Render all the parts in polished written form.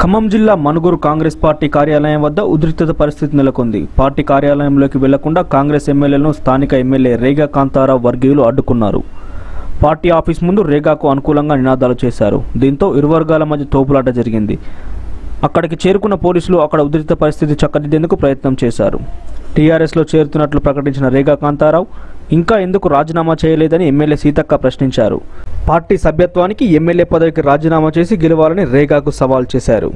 ఖమ్మం జిల్లా మనుగురు కాంగ్రెస్ పార్టీ కార్యాలయం వద్ద ఉద్రిక్తత పరిస్థితి నెలకొంది. పార్టీ కార్యాలయంలోకి వెళ్లకుండా కాంగ్రెస్ ఎమ్మెల్యేలను స్థానిక ఎమ్మెల్యే రేగా కాంతారావు వర్గీయులు అడ్డుకున్నారు. పార్టీ ఆఫీస్ ముందు రేగాకు అనుకూలంగా నినాదాలు చేశారు. దీంతో ఇరు వర్గాల మధ్య తోపులాట జరిగింది. అక్కడికి చేరుకున్న పోలీసులు అక్కడ ఉద్రిక్త పరిస్థితి చక్కదిద్దేందుకు ప్రయత్నం చేశారు. టీఆర్ఎస్లో చేరుతున్నట్లు ప్రకటించిన రేగా కాంతారావు ఇంకా ఎందుకు రాజీనామా చేయలేదని ఎమ్మెల్యే సీతక్క ప్రశ్నించారు. పార్టీ సభ్యత్వానికి ఎమ్మెల్యే పదవికి రాజీనామా చేసి గెలవాలని రేగాకు సవాల్ చేశారు.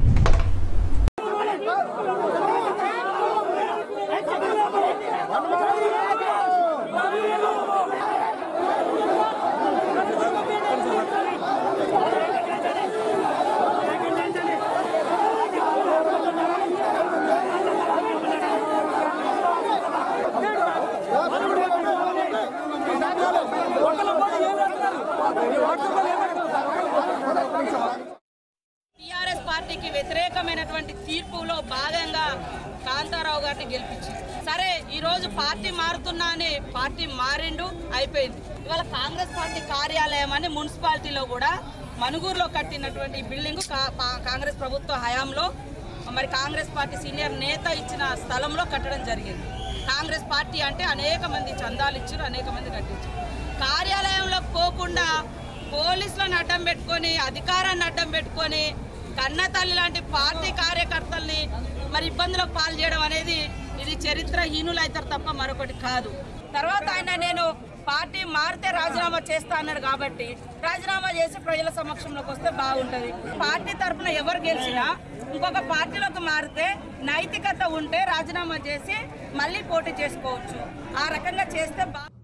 టీఆర్ఎస్ పార్టీకి వ్యతిరేకమైనటువంటి తీర్పులో భాగంగా కాంతారావు గారిని గెలిపించింది. సరే, ఈరోజు పార్టీ మారుతున్నా అని పార్టీ మారిండు, అయిపోయింది. ఇవాళ కాంగ్రెస్ పార్టీ కార్యాలయం అని మున్సిపాలిటీలో కూడా మనుగూరులో కట్టినటువంటి బిల్డింగ్ కాంగ్రెస్ ప్రభుత్వ హయాంలో మరి కాంగ్రెస్ పార్టీ సీనియర్ నేత ఇచ్చిన స్థలంలో కట్టడం జరిగింది. కాంగ్రెస్ పార్టీ అంటే అనేక మంది చందాలు ఇచ్చారు, అనేక మంది కట్టించారు. కార్యాలయంలోకి పోకుండా పోలీసులను అడ్డం పెట్టుకొని, అధికారాన్ని అడ్డం పెట్టుకొని కన్నతల్లి లాంటి పార్టీ కార్యకర్తల్ని మరి ఇబ్బందులకు పాలు చేయడం అనేది ఇది చరిత్రహీనులు అవుతారు తప్ప మరొకటి కాదు. తర్వాత నేను పార్టీ మారితే రాజీనామా చేస్తా అన్నాడు కాబట్టి రాజీనామా చేసి ప్రజల సమక్షంలోకి వస్తే బాగుంటుంది. పార్టీ తరఫున ఎవరు గెలిచినా ఇంకొక పార్టీలోకి మారితే నైతికత ఉంటే రాజీనామా చేసి మళ్ళీ పోటీ చేసుకోవచ్చు. ఆ రకంగా చేస్తే